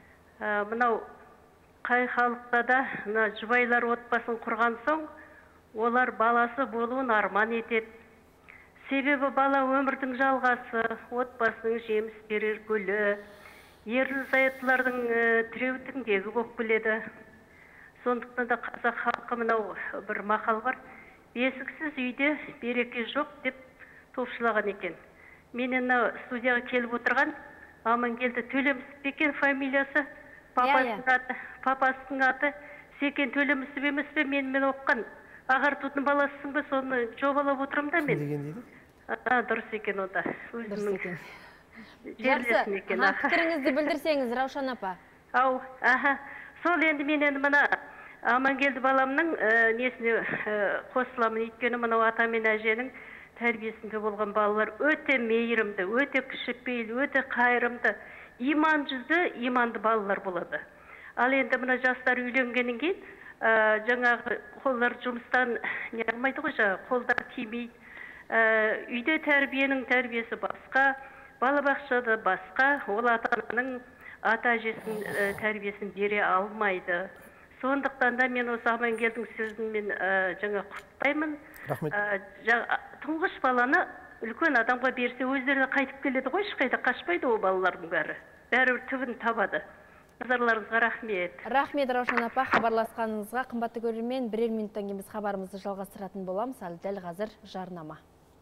Speaker 6: Мынау қай халықта да жұбайлар отбасын құрған соң, олар баласы болуын арман етеді. Себебі бала өмірдің жалғасы, отбасының жеміс берер гүлі, ерлі зайыптылардың тіреуітіндегі болып келеді. Сондықтан да қазақ халқы мынау бір мақал бар. Бесіксіз үйде береке жоқ деп топшылаған екен. Мен мына студияға келіп отырған Амангелді Төлемісов екен фамилиясы, папасының аты, папасының аты Секен Төлемісов емес пе, мен мен оққан. Ағартудың баласысың ба, соны жобалап отырмын да мен.
Speaker 2: Деген дейді?
Speaker 6: Дұрыс екен ода.
Speaker 1: Дұрыс екен. Жақсы, пікіріңізді білдірсеңіз, Раушан апа.
Speaker 6: Ау, аха. Сол енді мен енді мына Амангелді баламның несіне қосыламын. Өйткені мынау ата мен әженің тәрбиесінде болған балалар өте мейірімді, өте кішіпейіл, өте қайырымды, иман жүзді, иманды балалар болады. Ал енді мына жастар үйленгеннен кейін жаңағы қолдар жұмыстан не алмайды ғой, жаңағы қолдар тимейді. Үйде тәрбиенің тәрбиесі басқа, балабақшада басқа, ол ата-ананың ата-әжесінің тәрбиесін бере алмайды. Сондықтан да мен осы Амангелдің сөзін мен жаңа құптаймын.
Speaker 2: Рахмет.
Speaker 6: Тұңғыш баланы үлкен адамға берсе, өздері қайтып келеді ғой, ешқайда қашпайды ол балалардың бәрі. Бәрі түбін табады. Назарларыңызға рахмет.
Speaker 1: Рахмет, Раушан апа, хабарласқаныңызға. Қымбатты көрермен, бірер минуттан кейін біз хабарымызды жалғастыратын боламыз. Ал дәл қазір жарнама.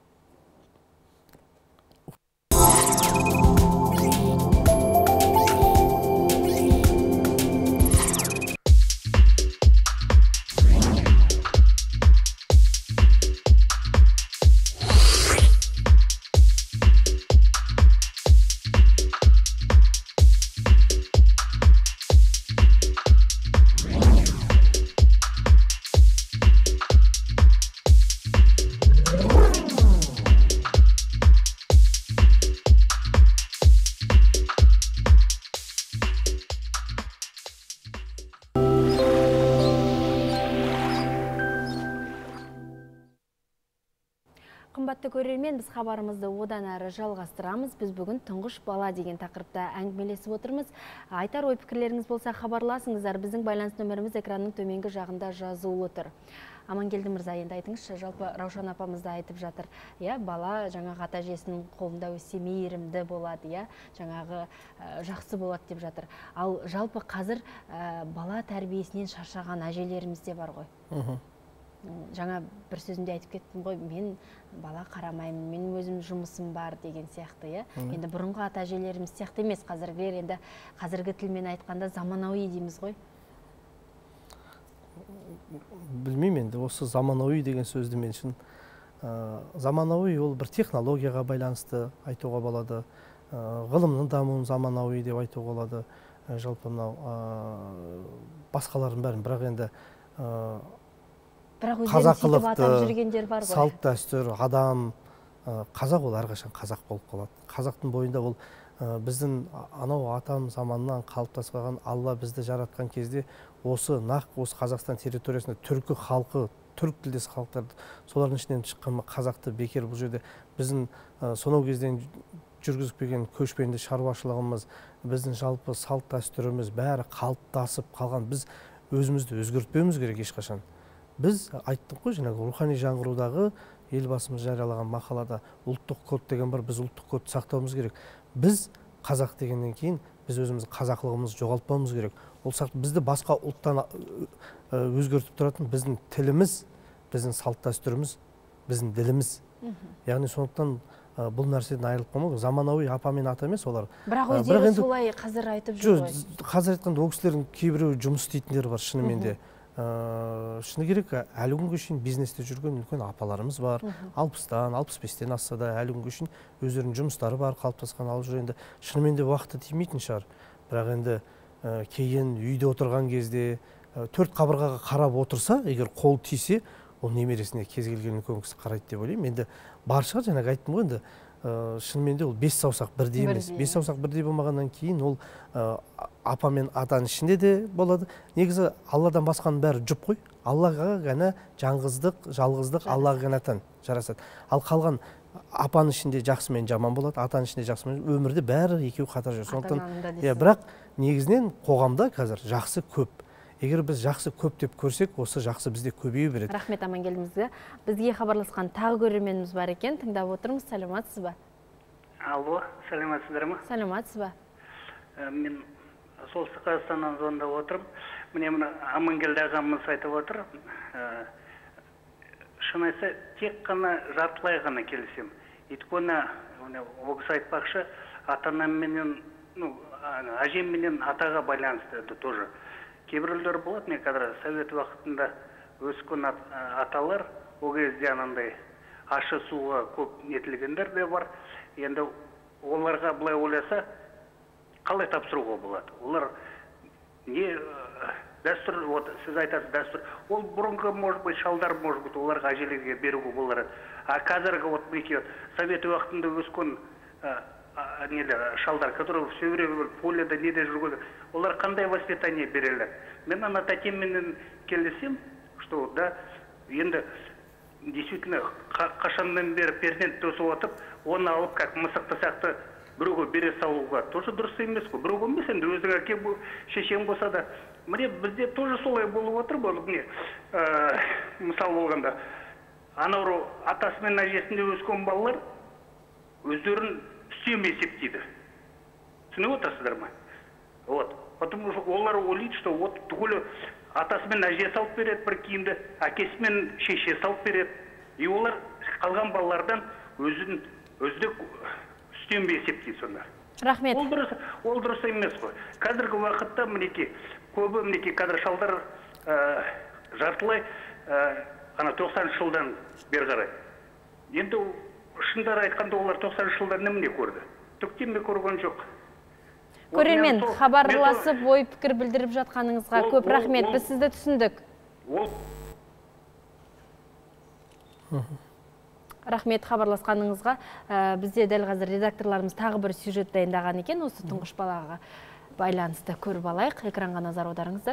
Speaker 1: Қымбатты көрермен, біз хабарымызды одан әрі жалғастырамыз. Біз бүгін тұңғыш бала деген тақырыпта әңгімелесіп отырмыз. Айтар ой пікірлеріңіз болса хабарласыңыздар. Біздің байланыс нөміріміз экранның төменгі жағында жазулы тұр. Амангелді мырза, енді айтыңызшы, жалпы Раушан апамыз да айтып жатыр. Я, бала жаңағы ата-әжесінің қолында өссе мейірімді болады, я, жаңағы жақсы болады деп жатыр. Ал жалпы қазір бала тәрбиесінен шаршаған әжелеріміз де бар ғой. Жаңа бір сөзімде айтып кеттім ғой, мен бала қарамаймын, мен өзім жұмысым бар деген сияқты. Енді бұрынғы ата-әжелеріміз сияқты емес, қазіргілер енді қазіргі тілмен айтқанда заманауи дейміз ғой.
Speaker 2: Білмеймін енді, осы заманауи деген сөзді мен үшін заманауи ол бір технологияға байланысты айтуға болады, ғылымның дамуын заманауи деп айтуға болады, жалпы мынау басқалардың бәрін, бірақ енді
Speaker 1: Бірақ өздерін сөйтіп атап жүргендер бар ғой.
Speaker 2: Салт дәстүр, адам, қазақ ол әрқашан қазақ болып қалады. Қазақтың бойында ол біздің анау атам заманынан қалыптасқан, Алла бізді жаратқан кезде осы нақ осы Қазақстан территориясында түркі халқы, түрік тілдес халықтарды, солардың ішінен шыққан қазақты бекер бұл жерде біздің сонау кезден жүргізіп келген көшпенді шаруашылығымыз, біздің жалпы салт дәстүріміз бәрі қалыптасып қалған. Біз өзімізді өзгертпеуіміз керек ешқашан. Біз айттық қой, жаңағы рухани жаңғырудағы елбасымыз жариялаған мақалада ұлттық код деген бар, біз ұлттық кодты сақтауымыз керек. Біз қазақ дегеннен кейін біз өзіміз қазақылығымызды жоғалтпауымыз керек. Ол бізді басқа ұлттан өзгертіп тұратын біздің тіліміз, біздің салт дәстүріміз, біздің діліміз. Яғни сондықтан бұл нәрседен айырылып қалмау. Заманауи апа мен ата емес олар.
Speaker 1: Бірақ өздері солай қазір айтып жүр ғой.
Speaker 2: Қазір айтқанда ол кісілердің кейбіреуі жұмыс істейтіндер бар шынымен де. Шыны керек, әлі күнге шейін бизнесте жүрген үлкен апаларымыз бар. алпыстан, алпыс бестен асса да әлі күнге шейін өздерінің жұмыстары бар, қалыптасқан алып жүр. Енді шынымен де уақыты тимейтін шығар. Бірақ енді кейін үйде отырған кезде төрт қабырғаға қарап отырса, егер қол тисе, ол немересіне кез келген үлкен кісі қарайды деп ойлаймын. Енді бар шығар, жаңағы айттым ғой, енді шынымен де ол бес саусақ бірдей емес. Бес саусақ бірдей болмағаннан кейін ол апа мен атаның ішінде де болады. Негізі Алладан басқаның бәрі жұп қой. Аллаға ғана жаңғыздық, жалғыздық Аллаға ғана тән жарасады. Ал қалған апаның ішінде жақсы мен жаман болады, атаның ішінде жақсы мен, өмірде бәрі екеуі қатар жүр. Сондықтан, бірақ негізінен қоғамда қазір жақсы көп. егер біз жақсы көптеп көрсек, осы жақсы бізде көбейе береді.
Speaker 1: Рахмет Амангелдімізге. Бізге хабарласқан тағы көрерменіміз бар екен, тыңдап отырмыз. Саламатсыз ба?
Speaker 8: Алло, саламатсыздар ма?
Speaker 1: Саламатсыз ба?
Speaker 8: Мен солтүстік Қазақстаннан звондап отырмын. Міне мына Амангелді ағамыз айтып отыр. Шын айтса, тек қана жартылай ғана келісем. Өйткені ол кісі айтпақшы, ата-анам менен, ну, әжем менен атаға байланысты тоже. Кейбіреулер болады, мен қазір совет уақытында өскен аталар, ол кезде анандай ащы суға көп нетілгендер де бар. Енді оларға былай ойласа, қалай тапсыруға болады? Олар не дәстүр, вот сіз айтасыз дәстүр. Ол бұрынғы, может быть, шалдар, может быть, оларға әжелерге беруге болар. А қазіргі вот мінекей совет уақытында өскен нелер, шалдар, которые все время поледа неде жүрген, олар қандай воспитание берелер? Мен ана тәтеммен келісем, что да, енді действительно қашаннан бері перзент өсіп отып, оны алып как мысықты сияқты біреуге бере салуға тоже дұрыс емес қой. Біреуге емес, енді өзің әке шешең болса да, міне бізде тоже солай болып отыр болып не, мысал болғанда, анау атасы мен әжесінде өскен балалар өздерін үстем есептейді. Түсініп отырсыздар ма? Вот. Потому что олар ойлайды, что вот түгілі атасы мен әже салып береді бір киімді, әкесі мен шеше салып береді. И олар қалған балалардан өзін өздік үстем есептейді сонда.
Speaker 1: Рахмет.
Speaker 8: Ол дұрыс, ол дұрыс емес қой. Қазіргі уақытта мінекей көбі мінекей қазір шалдар жартылай ана тоқсаныншы жылдан бері қарай. Енді шындар айтқанда олар тоқсаныншы жылдар немене көрді? Түктеме көрген жоқ.
Speaker 1: Көрермен, хабарласып, ой пікір білдіріп жатқаныңызға көп рахмет. Біз сізді түсіндік. Рахмет хабарласқаныңызға. Бізде дәл қазір редакторларымыз тағы бір сюжет дайындаған екен. Осы тұңғыш балаға байланысты көріп алайық. Экранға назар аударыңыздар.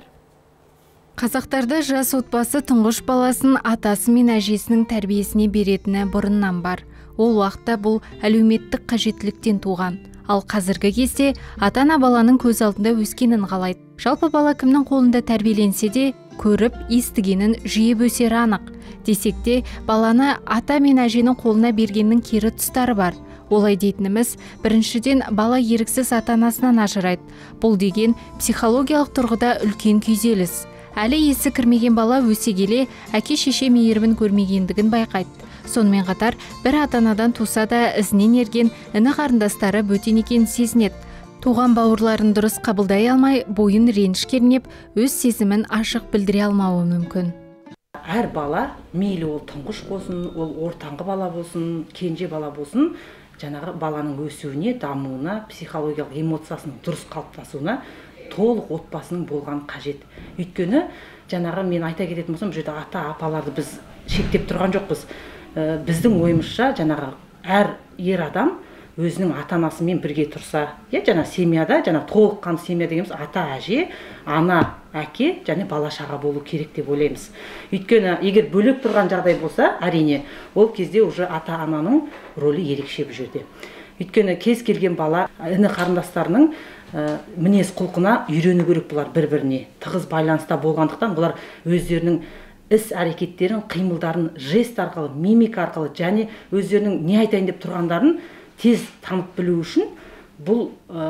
Speaker 4: Қазақтарда жас отбасы тұңғыш баласын атасы мен әжесінің тәрбиесіне беретіні бұрыннан бар. Ол уақытта бұл әлеуметтік қажеттіліктен туған. Ал қазіргі кезде ата-ана баланың көз алдында өскенін қалайды. Жалпы бала кімнің қолында тәрбиеленсе де, көріп, естігенін жиып өсері анық. Десек те, баланы ата мен әженің қолына бергеннің кері тұстары бар. Олай дейтініміз, біріншіден бала еріксіз ата-анасынан ажырайды. Бұл деген психологиялық тұрғыда үлкен күйзеліс. Әлі есі кірмеген бала өсе келе әке-шеше мейірімін көрмегендігін байқайды. Сонымен қатар, бір ата-анадан туса да ізінен ерген іні қарындастары бөтен екенін сезінеді. Туған бауырларын дұрыс қабылдай алмай, бойын реніш кернеп, өз сезімін ашық білдіре алмауы мүмкін.
Speaker 9: Әр бала, мейлі ол тұңғыш болсын, ол ортаңғы бала болсын, кенже бала болсын, жаңағы баланың өсуіне, дамуына, психологиялық эмоциясының дұрыс қалыптасуына толық отбасының болған қажет. Өйткені, жаңағы мен айта кететін болсам, бұл жерде ата-апаларды біз шектеп тұрған жоқпыз. Біздің ойымызша, жаңағы әр ер адам өзінің ата-анасымен бірге тұрса, жаңа семьяда, жаңа толыққан семья дегеніміз ата, әже, ана, әке, және бала шаға болу керек деп ойлаймыз. Өйткені, егер бөлек тұрған жағдай болса, әрине, ол кезде уже ата-ананың рөлі ерекше бұл жерде. Өйткені кез келген бала іні қарындастарының мінез құлқына үйрену керек бұлар бір-біріне. Тығыз байланыста болғандықтан бұлар өздерінің іс әрекеттерін, қимылдарын, жест арқылы, мимика арқылы және өздерінің не айтайын деп тұрғандарын тез танып білу үшін бұл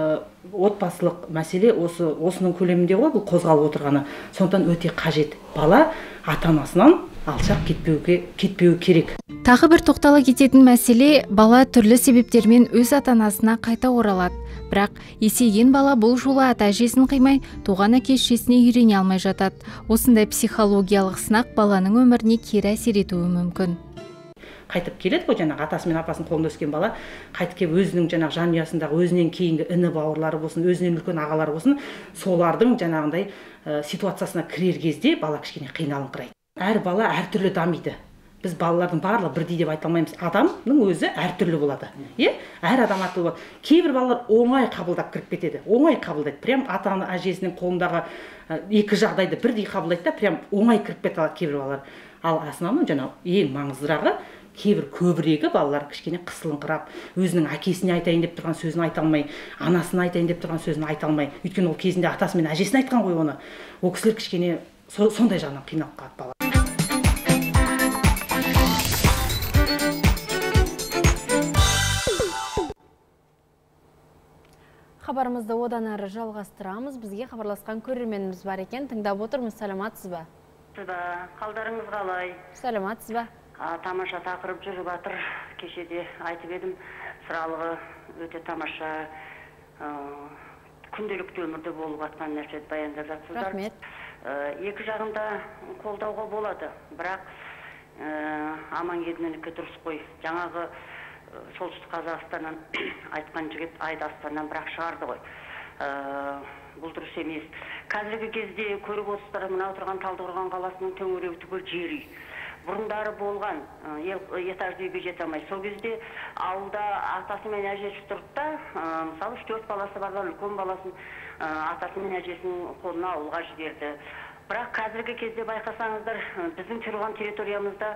Speaker 9: отбасылық мәселе осы осының көлемінде ғой, бұл қозғалып отырғаны. Сондықтан өте қажет. Бала ата-анасынан алшақ кетпеуге кетпеуі керек.
Speaker 4: Тағы бір тоқтала кететін мәселе, бала түрлі себептермен өз ата-анасына қайта оралады. Бірақ есейген бала бұл жолы ата-әжесін қимай, туған әке-шешесіне үйрене алмай жатады. Осындай психологиялық сынақ баланың өміріне кері әсер етуі мүмкін.
Speaker 9: Қайтып келеді ғой, жаңағы атасы мен апасының қолында өскен бала, қайтып келіп өзінің жаңағы жанұясындағы өзінен кейінгі іні бауырлары болсын, өзінен үлкен ағалары болсын, солардың жаңағындай ситуациясына кірер кезде бала кішкене қиналыңқырайды. Әр бала әртүрлі дамиды. Біз балалардың барлығы бірдей деп айта алмаймыз. Адамның өзі әртүрлі болады. Е? Әр адам әртүрлі болады. Кейбір балалар оңай қабылдап кіріп кетеді. Оңай қабылдайды. Прям ата-ана әжесінің қолындағы екі жағдайды бірдей қабылдайды да, прям оңай кіріп кетеді кейбір балалар. Ал основном жаңа ең маңыздырағы кейбір көбірегі балалар кішкене қысылыңқырап, өзінің әкесіне айтайын деп тұрған сөзін айта алмай, анасына айтайын деп тұрған сөзін айта алмай, өйткені ол кезінде атасы мен әжесіне айтқан ғой оны. Ол кісілер кішкене сондай жағынан қиналып қалады бала.
Speaker 1: Хабарымызды одан әрі жалғастырамыз. Бізге хабарласқан көрерменіміз бар екен. Тыңдап отырмыз. Саламатсыз ба?
Speaker 7: Қалдарыңыз қалай?
Speaker 1: Саламатсыз ба?
Speaker 7: Тамаша тақырып жүріп жатыр. Кешеде айтып едім, сұралығы өте тамаша, күнделікті өмірде болып жатқан нәрсені баяндап жатсыздар.
Speaker 1: Рахмет.
Speaker 7: Екі жағында қолдауға болады, бірақ Амангелдінікі дұрыс қой. Жаңағы солтүстік Қазақстаннан айтқан жігіт Айдастаннан бірақ шығарды ғой. Бұл дұрыс емес. Қазіргі кезде көріп отырсыздар, мына отырған Талдықорған қаласының төңірегі түгел жер үй. Бұрындары болған, этажды үйге жете алмай. Сол кезде ауылда атасы мен әжесі тұрды да, мысалы үш төрт баласы барлар, үлкен баласын атасы мен әжесінің қолына ауылға жіберді. Бірақ қазіргі кезде байқасаңыздар, біздің тұрған территориямызда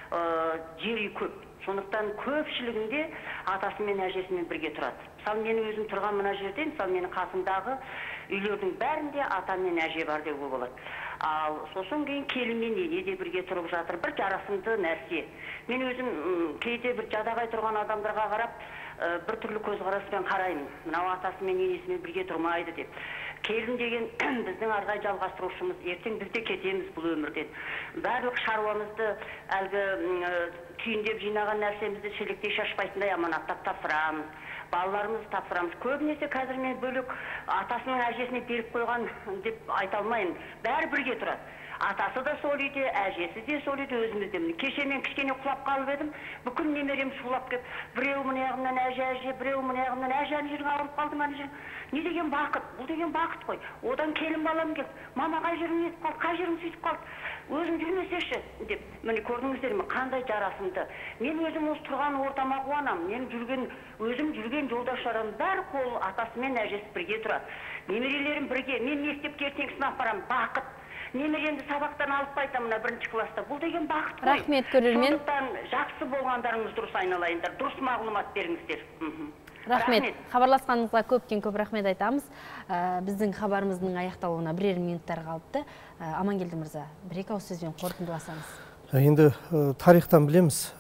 Speaker 7: жер үй көп. Сондықтан көпшілігінде атасы мен әжесімен бірге тұрады. Мысалы, менің өзім тұрған мына жерде, мысалы, менің қасымдағы үйлердің бәрінде ата мен әже бар деуге болады. Ал сосын кейін келін мен ене де бірге тұрып жатыр. Бір жарасымды нәрсе. Мен өзім кейде бір жадағай тұрған адамдарға қарап, бір түрлі көзқараспен қараймын. Мынау атасы мен енесімен бірге тұрмайды деп. Келін деген біздің арғай жалғастырушымыз, ертең біз де кетеміз бұл өмірден. Барлық шаруамызды, әлгі түйіндеп жинаған нәрсемізді шелектей шашпайтындай аманаттап тапсырамыз. Балаларымызды тапсырамыз. Көбінесе қазір мен бөлек атасының әжесіне беріп қойған деп айта алмайын. Бәрі бірге тұрады. Атасы да сол үйде, әжесі де сол үйде, өзіміз де. Кеше мен кішкене құлап қалып едім, бүкіл немерем шулап кеп, біреу мына аяғымнан әже әже, біреу мына аяғымнан әже ана жерің ауырып қалды ма ана жерің. Не деген бақыт? Бұл деген бақыт қой. Одан келін балам келді. Мама қай жерің нетіп қалды, қай жерің сөйтіп қалды. Өзің жүрмесеші деп. Міне көрдіңіздер ме, қандай жарасымды. Мен өзім осы тұрған ортама қуанам. Мен жүрген, өзім жүрген жолдаштарым бәрі қол атасы мен әжесі бірге тұрады. Немерелерім бірге. Мен мектепке ертең сынап барамын. Бақыт. Немеремді сабақтан алып қайтамын мына бірінші класста. Бұл деген бақыт қой.
Speaker 1: Рахмет, көрермен.
Speaker 7: Сондықтан жақсы болғандарыңыз дұрыс айналайындар. Дұрыс мағлұмат беріңіздер.
Speaker 1: Рахмет. Хабарласқаныңызға көптен көп рахмет айтамыз. Біздің хабарымыздың аяқталуына бірер минуттар қалыпты. Амангелді мырза, бір-екі ауыз сөзбен қорытындыласаңыз.
Speaker 2: Енді тарихтан білеміз,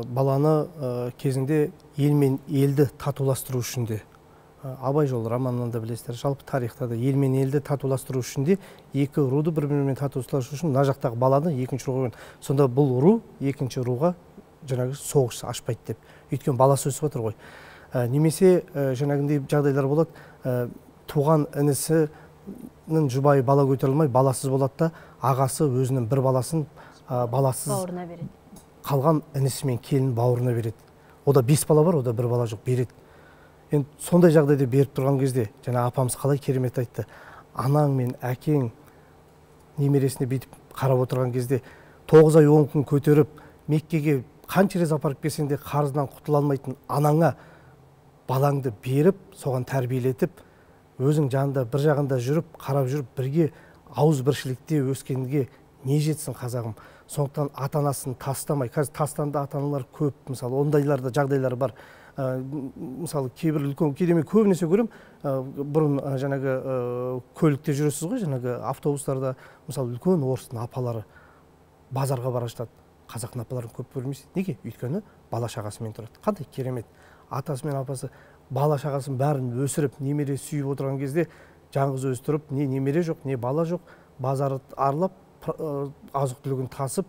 Speaker 2: баланы кезінде ел мен елді татуластыру үшін де, Абай жолы романынан да білесіздер, жалпы тарихта да ел мен елді татуластыру үшін де екі руды бір-бірімен татуластыру үшін мына жақтағы баланы екінші руға қойған. Сонда бұл ру екінші руға жаңағы соғыс ашпайды деп. Өйткені баласы өсіп отыр ғой. Немесе жаңағындай жағдайлар болады, туған інісінің жұбайы бала көтере алмай баласыз болады да, ағасы өзінің бір баласын баласыз
Speaker 1: бауырына береді.
Speaker 2: Қалған інісімен келін бауырына береді. Ода бес бала бар, ода бір бала жоқ, береді. Енді сондай жағдайда беріп тұрған кезде, жаңа апамыз қалай керемет айтты, анаң мен әкең немересіне бүйтіп қарап отырған кезде, тоғыз ай он күн көтеріп, Меккеге қанша рет апарып берсең де қарыздан құтыла алмайтын анаңа балаңды беріп, соған тәрбиелетіп, өзің жанында бір жағында жүріп, қарап жүріп, бірге ауыз біршілікте өскенге не жетсін қазағым. Сондықтан ата-анасын тастамай, қазір тастанды ата-аналар көп, мысалы, ондайларда жағдайлар бар. Мысалы, кейбір үлкен, кейде мен көбінесе көрем, бұрын жаңағы көлікте жүресіз ғой, жаңағы автобустарда, мысалы, үлкен орыстың апалары базарға бара жатады. Қазақтың апаларын көп көрмейсіз. Неге? Өйткені бала шағасымен тұрады. Қандай керемет. Атасы мен апасы бала шағасын бәрін өсіріп, немере сүйіп отырған кезде жаңғыз өзі тұрып, не немере жоқ, не бала жоқ, базарды аралап, азық-түлігін тасып,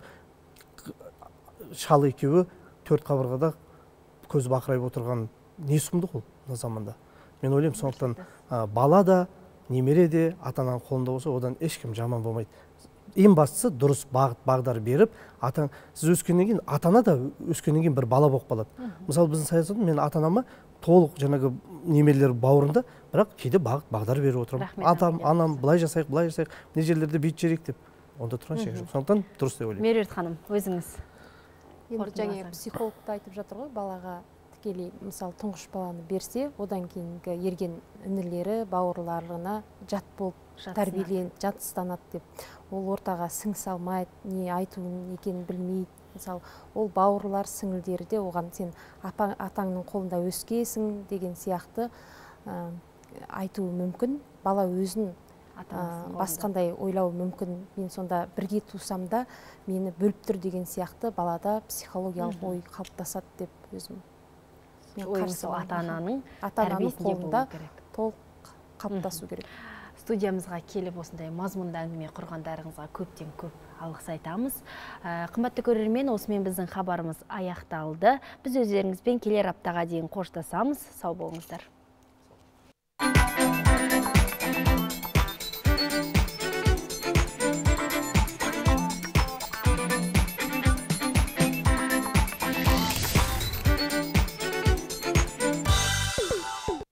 Speaker 2: шал екеуі төрт қабырғада көз бақырайып отырған не сұмдық ол мына заманда. Мен ойлаймын, сондықтан бала да, немере де ата-ананың қолында болса, одан ешкім жаман болмайды. Ең бастысы дұрыс бағыт бағдар беріп, ата сіз өскеннен кейін, ата-ана да өскеннен кейін бір бала болып қалады. Мысалы, біздің саясатта мен ата-анама толық жаңағы немелер бауырында, бірақ кейде бағыт бағдар беріп отырамын. Атам, анам, былай жасайық, былай жасайық, не жерлерде бүйт жерек деп. Онда тұрған шек жоқ. Сондықтан дұрыс деп ойлаймын.
Speaker 1: Меруерт ханым, өзіңіз.
Speaker 3: Енді жаңа психолог та айтып жатыр ғой, балаға тікелей, мысалы, тұңғыш баланы берсе, одан кейінгі ерген інілері бауырларына жат болып тәрбиеленіп, жатыстанады деп. Ол ортаға сіңісе алмайды, не айтуын екенін білмейді. Мысалы, ол бауырлар, сіңілдері де оған сен атаңның қолында өскесің деген сияқты айтуы мүмкін. Бала өзін басқандай ойлау мүмкін. Мен сонда бірге тусам да мені бөліп тұр деген сияқты балада психологиялық ой қалыптасады деп өзім.
Speaker 1: Ата-ананың
Speaker 3: қолында толық қалыптасу керек.
Speaker 1: Студиямызға келіп осындай мазмұнды әңгіме құрғандарыңызға көптен көп алғыс айтамыз. Қымбатты көрермен, осымен біздің хабарымыз аяқталды. Біз өздеріңізбен келер аптаға дейін қоштасамыз. Сау болыңыздар.